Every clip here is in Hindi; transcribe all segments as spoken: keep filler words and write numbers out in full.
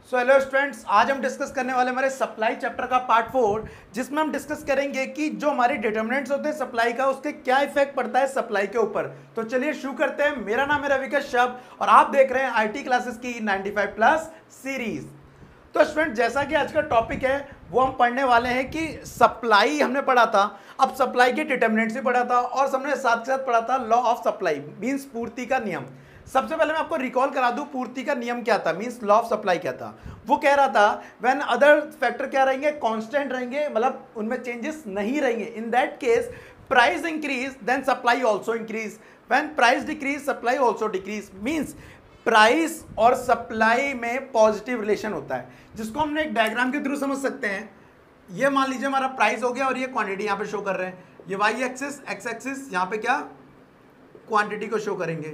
सो हेलो स्टूडेंट्स, आज हम डिस्कस करने वाले हमारे सप्लाई चैप्टर का पार्ट फोर, जिसमें हम डिस्कस करेंगे कि जो हमारे डिटर्मिनेंट्स होते हैं सप्लाई का, उसके क्या इफेक्ट पड़ता है सप्लाई के ऊपर। तो चलिए शुरू करते हैं। मेरा नाम है रवि कश्यप और आप देख रहे हैं आईटी क्लासेस की नाइंटी फाइव प्लस सीरीज। तो स्टूडेंट, जैसा कि आज का टॉपिक है वो हम पढ़ने वाले हैं कि सप्लाई हमने पढ़ा था, अब सप्लाई के डिटर्मिनेंट्स भी पढ़ा था और हमने साथ साथ पढ़ा था लॉ ऑफ सप्लाई मींस पूर्ति का नियम। सबसे पहले मैं आपको रिकॉल करा दूं पूर्ति का नियम क्या था, मींस लॉ ऑफ सप्लाई क्या था। वो कह रहा था व्हेन अदर फैक्टर क्या रहेंगे, कांस्टेंट रहेंगे, मतलब उनमें चेंजेस नहीं रहेंगे। In that case price increase then supply also increase, when price decrease supply also decrease. Means price और सप्लाई में पॉजिटिव रिलेशन होता है, जिसको हमने एक डायग्राम के थ्रू समझ सकते हैं। ये मान लीजिए हमारा प्राइस हो गया और ये क्वांटिटी यहाँ पे शो कर रहे हैं। ये वाई एक्सिस एक्स एक्सिस यहाँ पे क्या क्वांटिटी को शो करेंगे,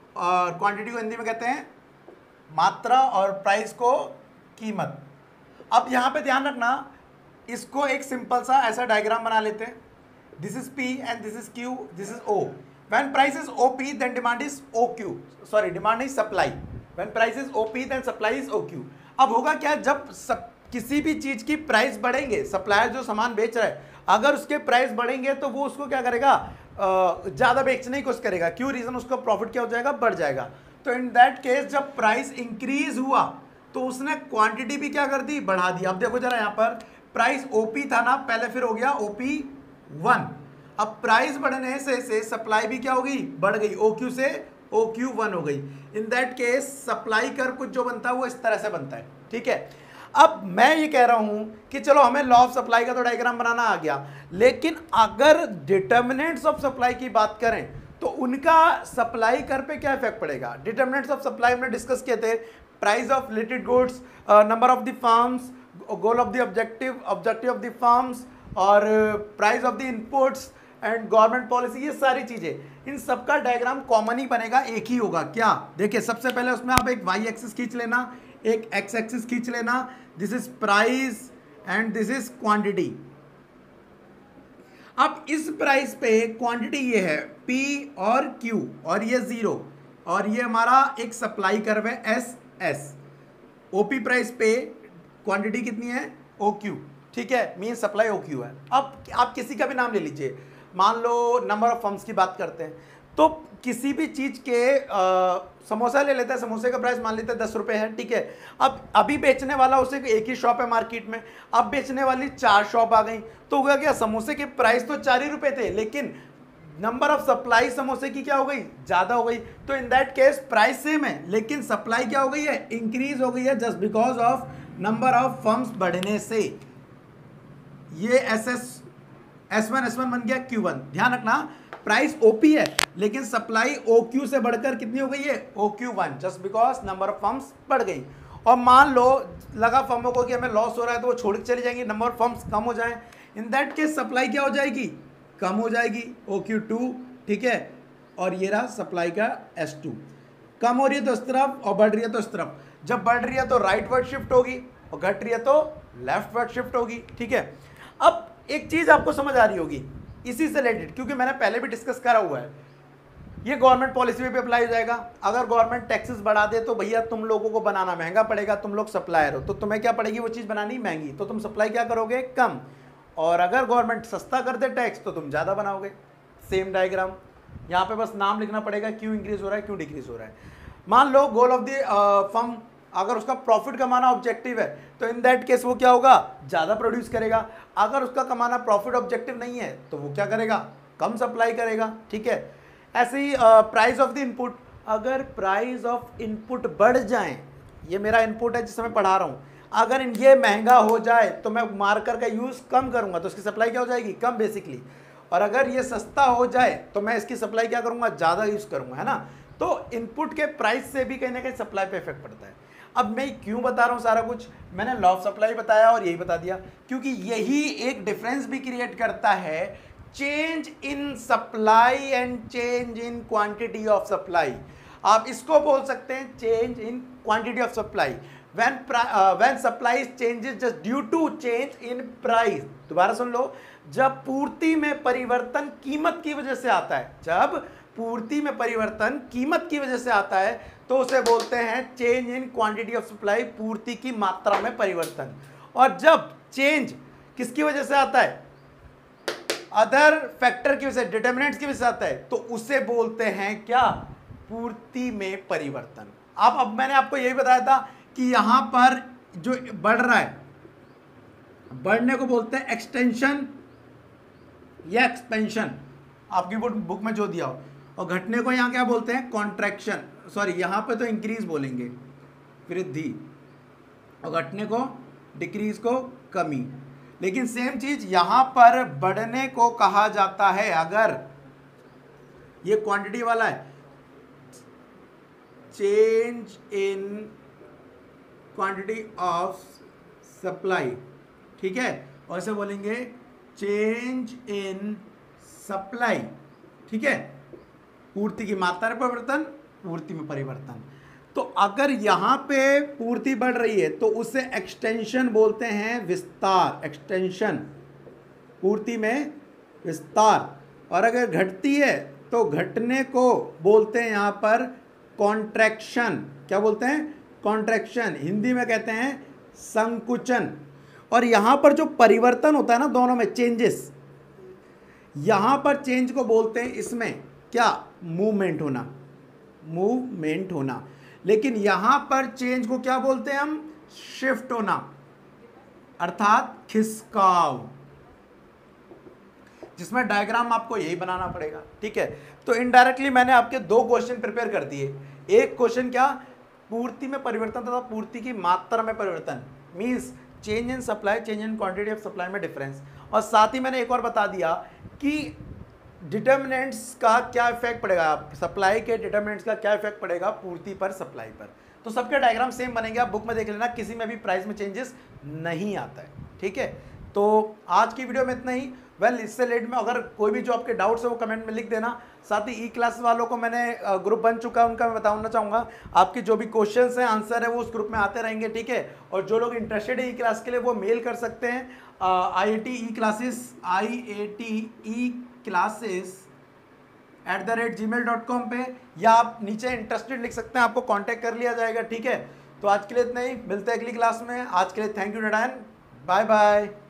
और क्वांटिटी को हिंदी में कहते हैं मात्रा और प्राइस को कीमत। अब यहाँ पे ध्यान रखना, इसको एक सिंपल सा ऐसा डायग्राम बना लेते हैं। This is P and this is Q, this is O। When price is O P then demand is O Q, sorry demand is supply। When price is O P then supply is O Q। अब होगा क्या, जब सब किसी भी चीज की प्राइस बढ़ेंगे, सप्लायर जो सामान बेच रहा है अगर उसके प्राइस बढ़ेंगे तो वो उसको क्या करेगा, ज़्यादा बेचने की कोशिश करेगा। क्यों रीज़न, उसका प्रॉफिट क्या हो जाएगा, बढ़ जाएगा। तो इन दैट केस जब प्राइस इंक्रीज हुआ तो उसने क्वांटिटी भी क्या कर दी, बढ़ा दी। अब देखो जरा यहाँ पर प्राइस ओपी था ना पहले, फिर हो गया ओपी वन। अब प्राइस बढ़ने से से सप्लाई भी क्या हो गई, बढ़ गई, ओ क्यू से ओ क्यू वन हो गई। इन दैट केस सप्लाई कर कुछ जो बनता है वो इस तरह से बनता है, ठीक है। अब मैं ये कह रहा हूं कि चलो हमें लॉ ऑफ सप्लाई का तो डायग्राम बनाना आ गया, लेकिन अगर डिटर्मिनेंट्स ऑफ सप्लाई की बात करें तो उनका सप्लाई कर पे क्या इफेक्ट पड़ेगा। डिटर्मिनेंट्स ऑफ सप्लाई हमने डिस्कस किए थे, price of related goods, number of the firms, goal of the objective objective of the firms, और price of the inputs and government policy, ये सारी चीजें। इन सबका डायग्राम कॉमन ही बनेगा, एक ही होगा। क्या देखिए, सबसे पहले उसमें आप एक वाई एक्सिस खींच लेना, एक एक्स एक्सिस खींच लेना। This is price and this is quantity. अब इस प्राइस पे क्वांटिटी ये है P और Q, और ये जीरो, और ये हमारा एक सप्लाई कर्व है एस एस। ओपी प्राइस पे क्वांटिटी कितनी है, O Q, ठीक है, मीन सप्लाई O Q है। अब आप किसी का भी नाम ले लीजिए, मान लो नंबर ऑफ फर्म्स की बात करते हैं तो किसी भी चीज के आ, समोसा ले लेते हैं, समोसे का प्राइस मान लेते हैं दस रुपए है, ठीक है। अब अभी बेचने वाला उसे एक ही शॉप है मार्केट में, अब बेचने वाली चार शॉप आ गई, तो हुआ क्या, समोसे के प्राइस तो चार ही रुपए थे, लेकिन नंबर ऑफ सप्लाई समोसे की क्या हो गई, ज्यादा हो गई। तो in that case price same है लेकिन सप्लाई क्या हो गई है, इंक्रीज हो गई है, just because of number of firms बढ़ने से। ये S S S one S one बन गया क्यू वन। ध्यान रखना, प्राइस ओपी है लेकिन सप्लाई ओ क्यू से बढ़कर कितनी हो गई है, O Q one, just because number of firms बढ़ गई। और मान लो लगा फर्मों को कि हमें लॉस हो रहा है तो वो छोड़ के चली जाएंगी, नंबर ऑफ फर्म्स कम हो जाए, इन दैट केस सप्लाई क्या हो जाएगी, कम हो जाएगी, ओ क्यू टू, ठीक है। और ये रहा सप्लाई का एस टू। कम हो रही है तो इस तरफ और बढ़ रही है तो इस तरफ। जब बढ़ रही है तो राइट वर्ड शिफ्ट होगी और घट रही है तो लेफ्ट वर्ड शिफ्ट होगी, ठीक है। अब एक चीज आपको समझ आ रही होगी इसी से रिलेटेड, क्योंकि मैंने पहले भी डिस्कस करा हुआ है, ये गवर्नमेंट पॉलिसी में भी अप्लाई हो जाएगा। अगर गवर्नमेंट टैक्सेस बढ़ा दे तो भैया तुम लोगों को बनाना महंगा पड़ेगा, तुम लोग सप्लायर हो तो तुम्हें क्या पड़ेगी, वो चीज़ बनानी महंगी, तो तुम सप्लाई क्या करोगे, कम। और अगर गवर्नमेंट सस्ता कर दे टैक्स तो तुम ज़्यादा बनाओगे। सेम डायग्राम, यहाँ पे बस नाम लिखना पड़ेगा, क्यों इंक्रीज हो रहा है, क्यों डिक्रीज हो रहा है। मान लो गोल ऑफ द फर्म, अगर उसका प्रॉफिट कमाना ऑब्जेक्टिव है तो इन दैट केस वो क्या होगा, ज़्यादा प्रोड्यूस करेगा। अगर उसका कमाना प्रॉफिट ऑब्जेक्टिव नहीं है तो वो क्या करेगा, कम सप्लाई करेगा, ठीक है। ऐसे ही प्राइस ऑफ द इनपुट, अगर प्राइस ऑफ इनपुट बढ़ जाए, ये मेरा इनपुट है जिससे मैं पढ़ा रहा हूँ, अगर ये महंगा हो जाए तो मैं मार्कर का यूज़ कम करूँगा तो इसकी सप्लाई क्या हो जाएगी, कम बेसिकली। और अगर ये सस्ता हो जाए तो मैं इसकी सप्लाई क्या करूँगा, ज़्यादा यूज़ करूँगा, है ना। तो इनपुट के प्राइस से भी कहीं ना कहीं सप्लाई पे इफेक्ट पड़ता है। अब मैं क्यों बता रहा हूँ सारा कुछ, मैंने लॉ ऑफ सप्लाई बताया और यही बता दिया क्योंकि यही एक डिफरेंस भी क्रिएट करता है, change in supply and change in quantity of supply. आप इसको बोल सकते हैं change in quantity of supply. When when supply changes just due to change in price. दोबारा सुन लो, जब पूर्ति में परिवर्तन कीमत की वजह से आता है, जब पूर्ति में परिवर्तन कीमत की वजह से आता है तो उसे बोलते हैं change in quantity of supply, पूर्ति की मात्रा में परिवर्तन। और जब चेंज किसकी वजह से आता है, अदर फैक्टर की वजह से, डिटरमिनेंट्स की वजह से आता है, तो उसे बोलते हैं क्या, पूर्ति में परिवर्तन। अब अब मैंने आपको यही बताया था कि यहां पर जो बढ़ रहा है, बढ़ने को बोलते हैं एक्सटेंशन या एक्सपेंशन, आपकी बुक में जो दिया हो, और घटने को यहां क्या बोलते हैं, कॉन्ट्रैक्शन, सॉरी यहां पे तो इंक्रीज बोलेंगे, वृद्धि, और घटने को, डिक्रीज को, कमी। लेकिन सेम चीज यहां पर बढ़ने को कहा जाता है, अगर ये क्वांटिटी वाला है, change in quantity of supply, ठीक है, और इसे बोलेंगे चेंज इन सप्लाई, ठीक है, पूर्ति की मात्रा में परिवर्तन, पूर्ति में परिवर्तन। तो अगर यहां पे पूर्ति बढ़ रही है तो उसे एक्सटेंशन बोलते हैं, विस्तार, एक्सटेंशन, पूर्ति में विस्तार। और अगर घटती है तो घटने को बोलते हैं यहां पर कॉन्ट्रैक्शन। क्या बोलते हैं, कॉन्ट्रैक्शन, हिंदी में कहते हैं संकुचन। और यहां पर जो परिवर्तन होता है ना, दोनों में चेंजेस, यहां पर चेंज को बोलते हैं इसमें क्या, मूवमेंट होना, मूवमेंट होना। लेकिन यहां पर चेंज को क्या बोलते हैं हम, शिफ्ट होना, अर्थात खिसकाव, जिसमें डायग्राम आपको यही बनाना पड़ेगा, ठीक है। तो इनडायरेक्टली मैंने आपके दो क्वेश्चन प्रिपेयर कर दिए। एक क्वेश्चन क्या, पूर्ति में परिवर्तन तथा पूर्ति की मात्रा में परिवर्तन, means change in supply, change in quantity of supply में डिफरेंस। और साथ ही मैंने एक और बता दिया कि डिटर्मिनेंट्स का क्या इफेक्ट पड़ेगा, सप्लाई के डिटर्मिनेंट्स का क्या इफेक्ट पड़ेगा पूर्ति पर, सप्लाई पर। तो सबके डायग्राम सेम बनेंगे, आप बुक में देख लेना, किसी में भी प्राइस में चेंजेस नहीं आता है, ठीक है। तो आज की वीडियो में इतना ही। वेल well, इससे लेट में अगर कोई भी जो आपके डाउट्स है वो कमेंट में लिख देना। साथ ही ई क्लास वालों को मैंने ग्रुप बन चुका है, उनका मैं बताना चाहूँगा, आपके जो भी क्वेश्चंस हैं, आंसर है, वो उस ग्रुप में आते रहेंगे, ठीक है। और जो लोग इंटरेस्टेड है ई क्लास के लिए वो मेल कर सकते हैं I I T E classes I A T E classes at the rate Gmail dot com पे, या आप नीचे इंटरेस्टेड लिख सकते हैं, आपको कॉन्टैक्ट कर लिया जाएगा, ठीक है। तो आज के लिए इतना ही, मिलते हैं अगली क्लास में। आज के लिए thank you then, bye bye.